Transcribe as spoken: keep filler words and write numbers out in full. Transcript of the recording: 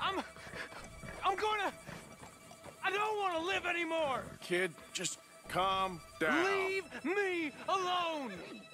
I'm... I'm gonna... I don't want to live anymore! Kid, just calm down. Leave me alone!